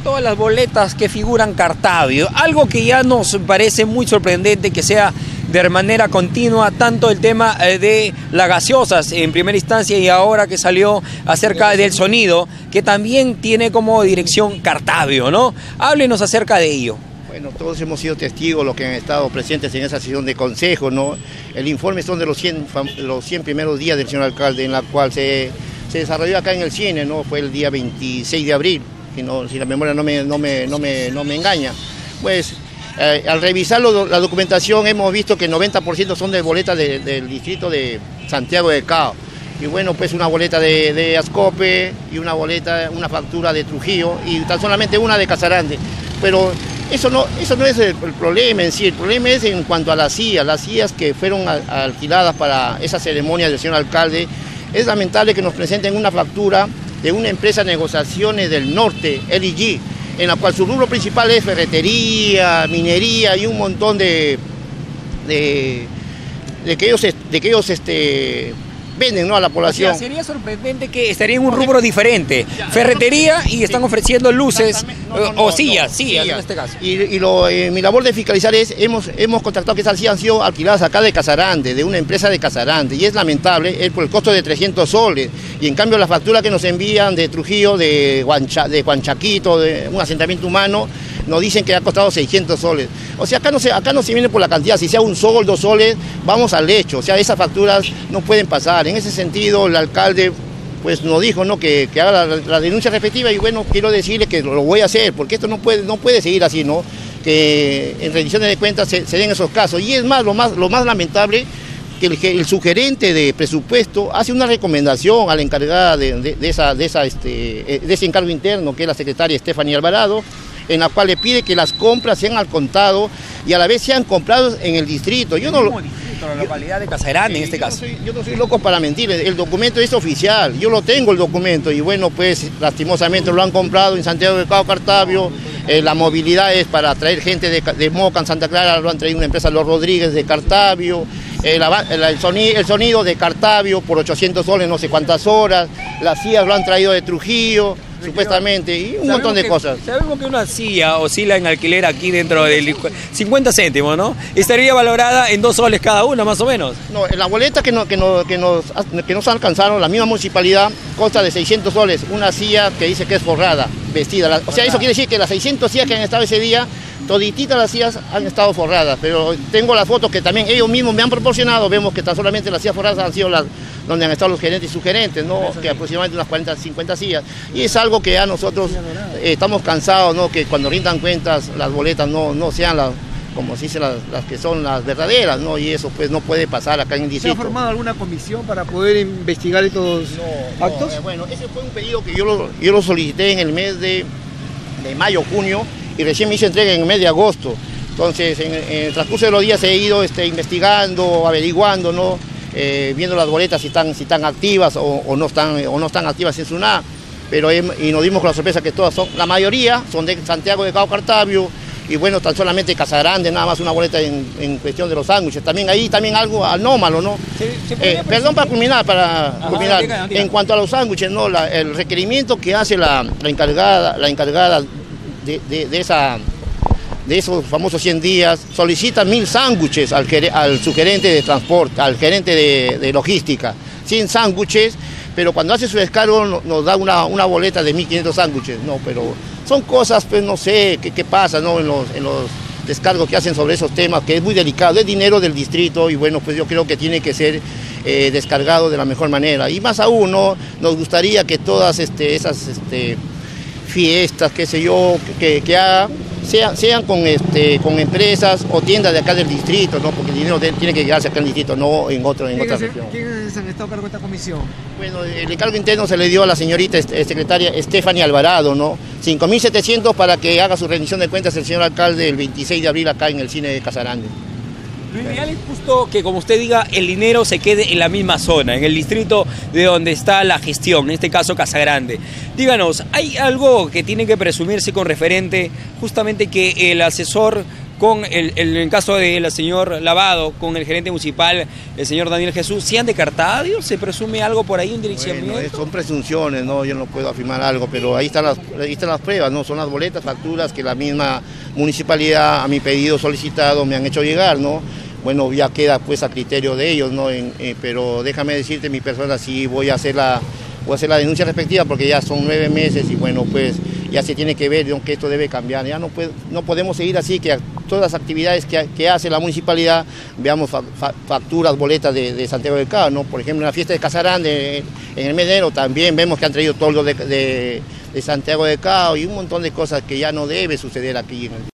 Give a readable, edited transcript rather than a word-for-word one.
todas las boletas que figuran Cartavio, algo que ya nos parece muy sorprendente que sea de manera continua, tanto el tema de las gaseosas en primera instancia y ahora que salió acerca del sonido, que también tiene como dirección Cartavio, ¿no? Háblenos acerca de ello. Bueno, todos hemos sido testigos, los que han estado presentes en esa sesión de consejo, ¿no? El informe son de los 100 primeros días del señor alcalde, en la cual se desarrolló acá en el cine, ¿no? Fue el día 26 de abril, si la memoria no me engaña. Pues al revisar la documentación hemos visto que el 90% son de boletas del distrito de Santiago de Cao. Y bueno, pues una boleta de Ascope y una factura de Trujillo y tan solamente una de Casarande. Pero eso no es el problema en sí, el problema es en cuanto a las sillas que fueron alquiladas para esa ceremonia del señor alcalde. Es lamentable que nos presenten una factura de una empresa de negociaciones del norte, LG, en la cual su rubro principal es ferretería, minería y un montón de que ellos venden, ¿no?, a la población. O sea, sería sorprendente que estaría en un rubro diferente, ferretería, y están ofreciendo luces sillas en este caso. Y mi labor de fiscalizar es, hemos contactado que esas sillas han sido alquiladas acá de Casarande, de una empresa de Casarande, y es lamentable, es por el costo de 300 soles, y en cambio la factura que nos envían de Trujillo, de Huanchaquito, de un asentamiento humano, nos dicen que ha costado 600 soles. O sea, acá no se viene por la cantidad, si sea un sol, 2 soles, vamos al hecho. O sea, esas facturas no pueden pasar. En ese sentido, el alcalde pues nos dijo, ¿no?, que haga la denuncia respectiva, y bueno, quiero decirle que lo voy a hacer, porque esto no puede seguir así, ¿no? Que en rendiciones de cuentas se den esos casos. Y es más, lo más lamentable, que el sugerente de presupuesto hace una recomendación a la encargada de ese encargo interno, que es la secretaria Stephanie Alvarado, en la cual le pide que las compras sean al contado y a la vez sean comprados en el distrito. La localidad de Casarande, en este caso. Yo no soy loco para mentir, el documento es oficial, yo lo tengo el documento, y bueno, pues lastimosamente lo han comprado en Santiago de Cao, Cartavio. La movilidad es para traer gente de Moca, en Santa Clara, lo han traído una empresa, Los Rodríguez, de Cartavio. El sonido de Cartavio por 800 soles, no sé cuántas horas. Las sillas lo han traído de Trujillo, supuestamente, y un montón de cosas. Sabemos que una silla oscila en alquiler aquí dentro del 50 céntimos, ¿no? Estaría valorada en 2 soles cada una, más o menos. No, la boleta que nos alcanzaron, la misma municipalidad, consta de 600 soles, una silla que dice que es forrada, vestida. O sea, eso quiere decir que las 600 sillas que han estado ese día, todititas las sillas han estado forradas, pero tengo las fotos que también ellos mismos me han proporcionado. Vemos que tan solamente las sillas forradas han sido las donde han estado los gerentes y sugerentes, ¿no?, que aproximadamente unas 40, 50 sillas. Y es algo que ya nosotros estamos cansados, ¿no?, que cuando rindan cuentas las boletas no sean como se dice, las que son las verdaderas, ¿no? Y eso pues no puede pasar acá en el distrito. ¿Se ha formado alguna comisión para poder investigar estos actos? Bueno, ese fue un pedido que yo lo solicité en el mes de mayo, junio, y recién me hizo entrega en el mes de agosto. Entonces, en el transcurso de los días he ido investigando, averiguando, ¿no?, viendo las boletas si están activas o no están activas en SUNAT, y nos dimos con la sorpresa que la mayoría son de Santiago de Cao, Cartavio, y bueno, tan solamente Casarande, nada más una boleta en cuestión de los sándwiches. También algo anómalo, ¿no? Perdón, para culminar, en cuanto a los sándwiches, ¿no?, el requerimiento que hace la encargada de esos famosos 100 días, solicita 1000 sándwiches al subgerente de transporte, al gerente de logística, 100 sándwiches, pero cuando hace su descargo nos da una boleta de 1500 sándwiches, no, pero son cosas, pues no sé qué pasa, ¿no?, en los descargos que hacen sobre esos temas, que es muy delicado, es dinero del distrito, y bueno, pues yo creo que tiene que ser descargado de la mejor manera. Y más aún, ¿no?, nos gustaría que todas esas fiestas, qué sé yo, que haga, sean con empresas o tiendas de acá del distrito, ¿no?, porque el dinero tiene que llegarse acá al distrito, no en otra región. ¿Quiénes han estado a cargo de esta comisión? Bueno, el encargo interno se le dio a la señorita secretaria Stephanie Alvarado, ¿no? 5.700 para que haga su rendición de cuentas el señor alcalde el 26 de abril acá en el cine de Casarande. Lo ideal es justo que, como usted diga, el dinero se quede en la misma zona, en el distrito de donde está la gestión, en este caso Casagrande. Díganos, ¿hay algo que tiene que presumirse con referente justamente que el asesor con el caso del señor Lavado, con el gerente municipal, el señor Daniel Jesús, ¿se han descartado? ¿Se presume algo por ahí, un direccionamiento? Bueno, son presunciones, ¿no? Yo no puedo afirmar algo, pero ahí están las pruebas, ¿no? Son las boletas, facturas que la misma municipalidad a mi pedido solicitado me han hecho llegar, ¿no? Bueno, ya queda pues a criterio de ellos, ¿no? Pero déjame decirte, mi persona, sí voy a hacer la denuncia respectiva porque ya son 9 meses y bueno, pues ya se tiene que ver que esto debe cambiar. Ya no podemos seguir así, que todas las actividades que hace la municipalidad, veamos facturas, boletas de Santiago del Cabo, ¿no? Por ejemplo, en la fiesta de Casarande, en el mes de enero, también vemos que han traído toldos de Santiago del Cabo y un montón de cosas que ya no debe suceder aquí en el